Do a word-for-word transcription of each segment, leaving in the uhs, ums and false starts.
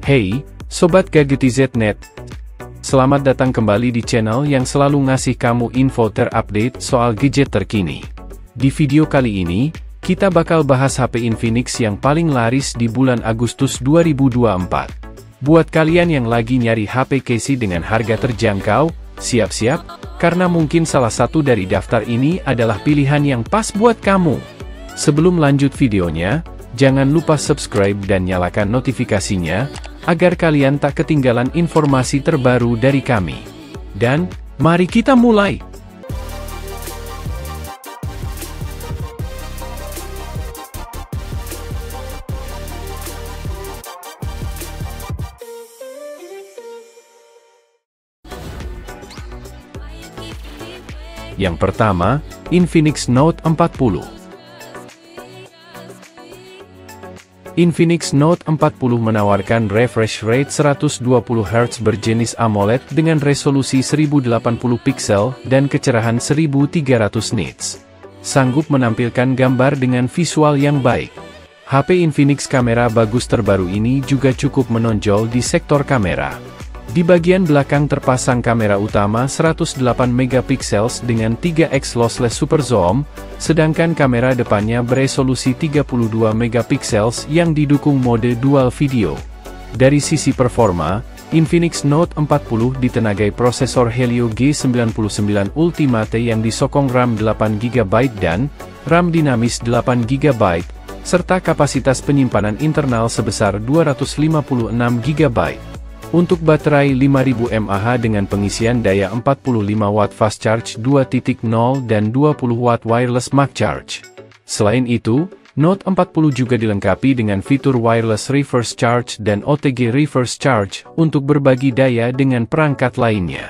Hey, Sobat Gadgetize titik net. Selamat datang kembali di channel yang selalu ngasih kamu info terupdate soal gadget terkini. Di video kali ini, kita bakal bahas H P Infinix yang paling laris di bulan Agustus dua ribu dua puluh empat. Buat kalian yang lagi nyari H P Casey dengan harga terjangkau, siap-siap, karena mungkin salah satu dari daftar ini adalah pilihan yang pas buat kamu. Sebelum lanjut videonya, jangan lupa subscribe dan nyalakan notifikasinya, agar kalian tak ketinggalan informasi terbaru dari kami. Dan, mari kita mulai! Yang pertama, Infinix Note empat puluh. Infinix Note empat puluh menawarkan refresh rate seratus dua puluh hertz berjenis AMOLED dengan resolusi seribu delapan puluh piksel dan kecerahan seribu tiga ratus nits. Sanggup menampilkan gambar dengan visual yang baik. H P Infinix kamera bagus terbaru ini juga cukup menonjol di sektor kamera. Di bagian belakang terpasang kamera utama seratus delapan megapiksel dengan tiga x lossless super zoom, sedangkan kamera depannya beresolusi tiga puluh dua megapiksel yang didukung mode dual video. Dari sisi performa, Infinix Note empat puluh ditenagai prosesor Helio G sembilan puluh sembilan Ultimate yang disokong RAM delapan giga byte dan RAM dinamis delapan giga byte, serta kapasitas penyimpanan internal sebesar dua ratus lima puluh enam giga byte. Untuk baterai lima ribu mAh dengan pengisian daya empat puluh lima watt fast charge dua titik nol dan dua puluh watt wireless Max Charge. Selain itu, Note empat puluh juga dilengkapi dengan fitur wireless reverse charge dan O T G reverse charge untuk berbagi daya dengan perangkat lainnya.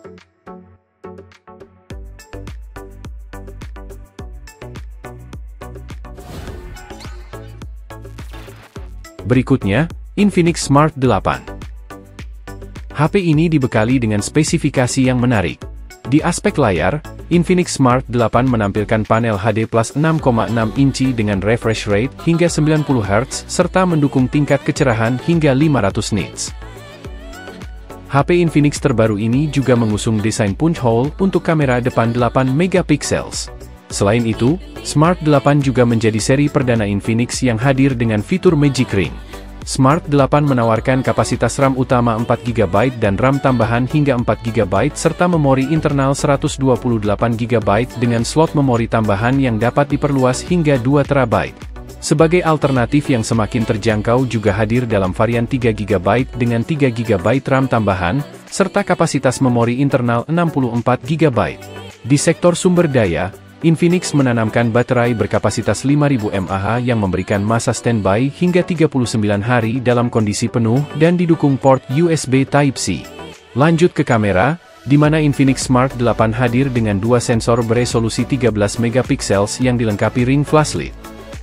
Berikutnya, Infinix Smart delapan. H P ini dibekali dengan spesifikasi yang menarik. Di aspek layar, Infinix Smart delapan menampilkan panel H D plus enam koma enam inci dengan refresh rate hingga sembilan puluh hertz serta mendukung tingkat kecerahan hingga lima ratus nits. H P Infinix terbaru ini juga mengusung desain punch hole untuk kamera depan delapan megapiksel. Selain itu, Smart delapan juga menjadi seri perdana Infinix yang hadir dengan fitur Magic Ring. Smart delapan menawarkan kapasitas RAM utama empat giga byte dan RAM tambahan hingga empat giga byte serta memori internal seratus dua puluh delapan giga byte dengan slot memori tambahan yang dapat diperluas hingga dua terabyte. Sebagai alternatif yang semakin terjangkau juga hadir dalam varian tiga giga byte dengan tiga giga byte RAM tambahan, serta kapasitas memori internal enam puluh empat giga byte. Di sektor sumber daya, Infinix menanamkan baterai berkapasitas lima ribu mAh yang memberikan masa standby hingga tiga puluh sembilan hari dalam kondisi penuh dan didukung port U S B Type-C. Lanjut ke kamera, di mana Infinix Smart delapan hadir dengan dua sensor beresolusi tiga belas megapiksel yang dilengkapi ring flashlight.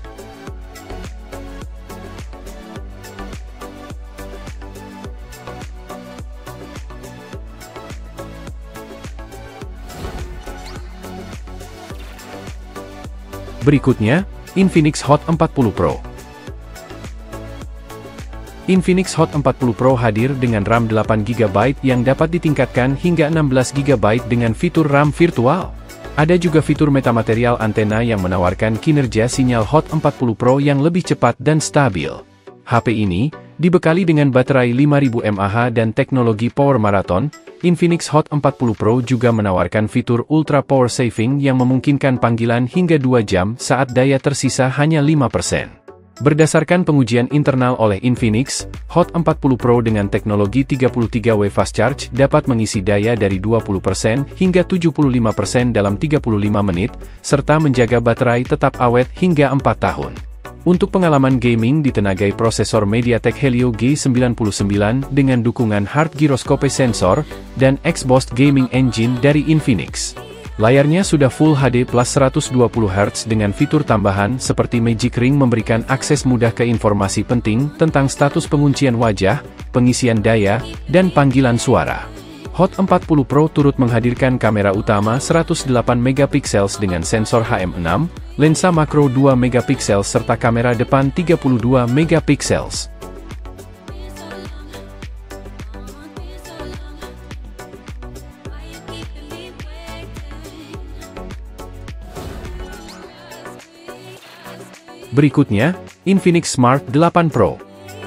Berikutnya, Infinix Hot empat puluh Pro. Infinix Hot empat puluh Pro hadir dengan RAM delapan giga byte yang dapat ditingkatkan hingga enam belas giga byte dengan fitur RAM virtual. Ada juga fitur metamaterial antena yang menawarkan kinerja sinyal Hot empat puluh Pro yang lebih cepat dan stabil. H P ini dibekali dengan baterai lima ribu mAh dan teknologi Power Marathon. Infinix Hot empat puluh Pro juga menawarkan fitur Ultra Power Saving yang memungkinkan panggilan hingga dua jam saat daya tersisa hanya lima persen. Berdasarkan pengujian internal oleh Infinix, Hot empat puluh Pro dengan teknologi tiga puluh tiga watt fast charge dapat mengisi daya dari dua puluh persen hingga tujuh puluh lima persen dalam tiga puluh lima menit, serta menjaga baterai tetap awet hingga empat tahun. Untuk pengalaman gaming ditenagai prosesor MediaTek Helio G sembilan puluh sembilan dengan dukungan hard gyroscope sensor dan X-Boost Gaming Engine dari Infinix. Layarnya sudah Full H D plus seratus dua puluh hertz dengan fitur tambahan seperti Magic Ring memberikan akses mudah ke informasi penting tentang status penguncian wajah, pengisian daya, dan panggilan suara. Hot empat puluh Pro turut menghadirkan kamera utama seratus delapan megapiksel dengan sensor H M enam, lensa makro dua megapiksel serta kamera depan tiga puluh dua megapiksel. Berikutnya, Infinix Smart delapan Pro.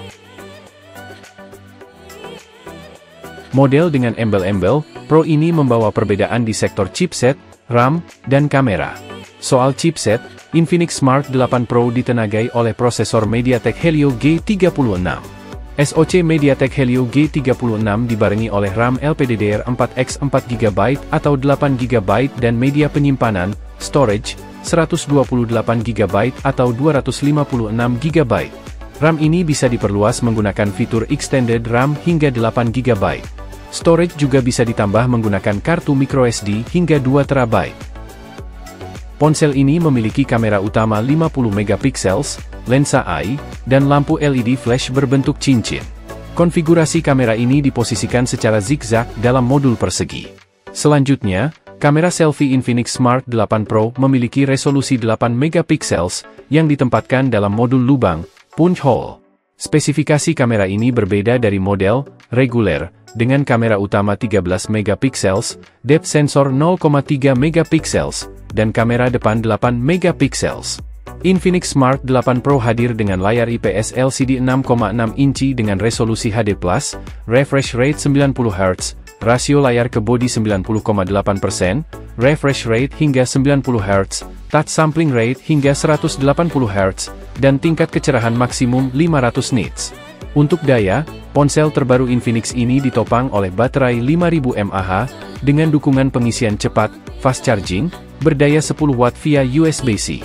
Model dengan embel-embel Pro ini membawa perbedaan di sektor chipset, RAM, dan kamera. Soal chipset, Infinix Smart delapan Pro ditenagai oleh prosesor MediaTek Helio G tiga puluh enam. S O C MediaTek Helio G tiga puluh enam dibarengi oleh RAM L P D D R empat by empat giga byte atau delapan giga byte dan media penyimpanan, storage, seratus dua puluh delapan giga byte atau dua ratus lima puluh enam giga byte. RAM ini bisa diperluas menggunakan fitur Extended RAM hingga delapan giga byte. Storage juga bisa ditambah menggunakan kartu microSD hingga dua terabyte. Ponsel ini memiliki kamera utama lima puluh megapiksel, lensa I, dan lampu L E D flash berbentuk cincin. Konfigurasi kamera ini diposisikan secara zigzag dalam modul persegi. Selanjutnya, kamera selfie Infinix Smart delapan Pro memiliki resolusi delapan megapiksel yang ditempatkan dalam modul lubang, punch hole. Spesifikasi kamera ini berbeda dari model reguler, dengan kamera utama tiga belas megapiksel, depth sensor nol koma tiga megapiksel, dan kamera depan delapan megapiksel. Infinix Smart delapan Pro hadir dengan layar I P S L C D enam koma enam inci dengan resolusi H D plus, refresh rate sembilan puluh hertz, rasio layar ke bodi sembilan puluh koma delapan persen, refresh rate hingga sembilan puluh hertz, touch sampling rate hingga seratus delapan puluh hertz, dan tingkat kecerahan maksimum lima ratus nits. Untuk daya, ponsel terbaru Infinix ini ditopang oleh baterai lima ribu mAh, dengan dukungan pengisian cepat, fast charging, berdaya sepuluh watt via U S B C.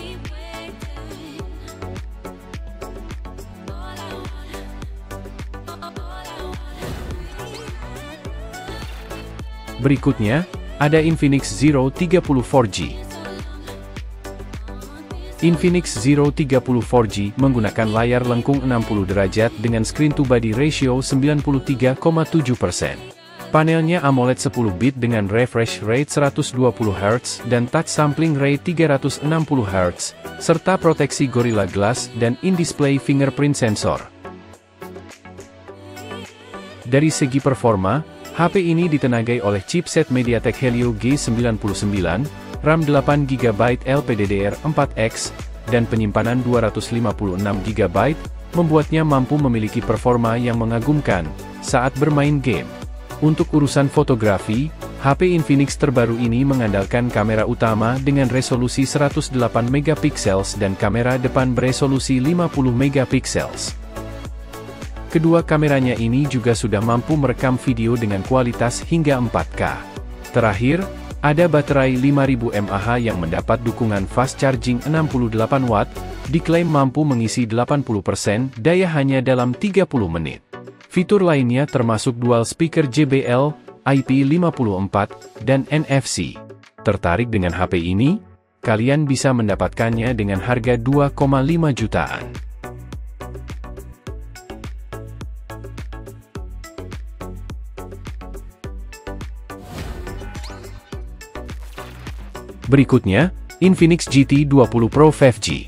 Berikutnya, ada Infinix Zero tiga puluh empat G. Infinix Zero tiga puluh empat G menggunakan layar lengkung enam puluh derajat dengan screen-to-body ratio sembilan puluh tiga koma tujuh persen. Panelnya AMOLED sepuluh bit dengan refresh rate seratus dua puluh hertz dan touch sampling rate tiga ratus enam puluh hertz, serta proteksi Gorilla Glass dan in-display fingerprint sensor. Dari segi performa, H P ini ditenagai oleh chipset MediaTek Helio G sembilan puluh sembilan, RAM delapan giga byte L P D D R empat X, dan penyimpanan dua ratus lima puluh enam giga byte, membuatnya mampu memiliki performa yang mengagumkan saat bermain game. Untuk urusan fotografi, H P Infinix terbaru ini mengandalkan kamera utama dengan resolusi seratus delapan megapiksel dan kamera depan beresolusi lima puluh megapiksel. Kedua kameranya ini juga sudah mampu merekam video dengan kualitas hingga empat K. Terakhir, ada baterai lima ribu mAh yang mendapat dukungan fast charging enam puluh delapan watt, diklaim mampu mengisi delapan puluh persen daya hanya dalam tiga puluh menit. Fitur lainnya termasuk dual speaker J B L, I P lima puluh empat, dan N F C. Tertarik dengan H P ini? Kalian bisa mendapatkannya dengan harga dua koma lima jutaan. Berikutnya, Infinix G T dua puluh Pro lima G.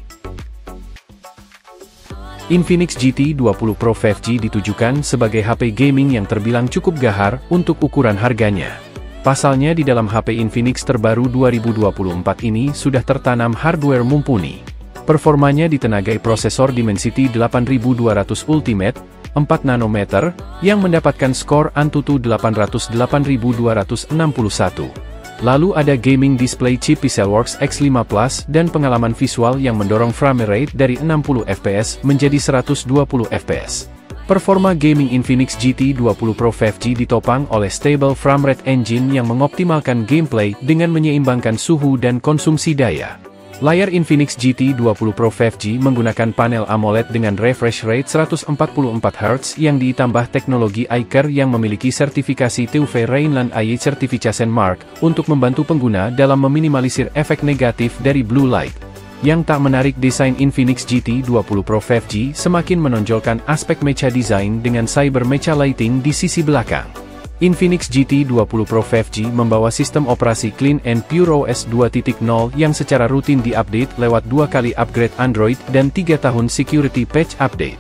Infinix G T dua puluh Pro lima G ditujukan sebagai H P gaming yang terbilang cukup gahar untuk ukuran harganya. Pasalnya di dalam H P Infinix terbaru dua ribu dua puluh empat ini sudah tertanam hardware mumpuni. Performanya ditenagai prosesor Dimensity delapan ribu dua ratus Ultimate, empat nanometer, yang mendapatkan skor Antutu delapan ratus delapan ribu dua ratus enam puluh satu. Lalu ada gaming display chip Pixelworks X lima Plus dan pengalaman visual yang mendorong frame rate dari enam puluh F P S menjadi seratus dua puluh F P S. Performa gaming Infinix G T dua puluh Pro lima G ditopang oleh Stable Framerate Engine yang mengoptimalkan gameplay dengan menyeimbangkan suhu dan konsumsi daya. Layar Infinix G T dua puluh Pro lima G menggunakan panel AMOLED dengan refresh rate seratus empat puluh empat hertz yang ditambah teknologi I-Car yang memiliki sertifikasi T U V Rheinland I E Certification Mark untuk membantu pengguna dalam meminimalisir efek negatif dari blue light. Yang tak menarik, desain Infinix G T dua puluh Pro lima G semakin menonjolkan aspek mecha design dengan cyber mecha lighting di sisi belakang. Infinix G T dua puluh Pro lima G membawa sistem operasi Clean and Pure O S dua titik nol yang secara rutin diupdate lewat dua kali upgrade Android dan tiga tahun security patch update.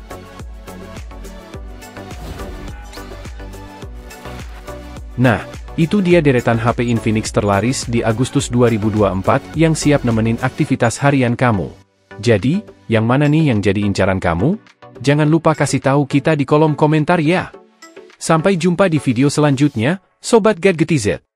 Nah, Itu dia deretan H P Infinix terlaris di Agustus dua ribu dua puluh empat yang siap nemenin aktivitas harian kamu. Jadi, yang mana nih yang jadi incaran kamu? Jangan lupa kasih tahu kita di kolom komentar ya. Sampai jumpa di video selanjutnya, Sobat Gadgetizer.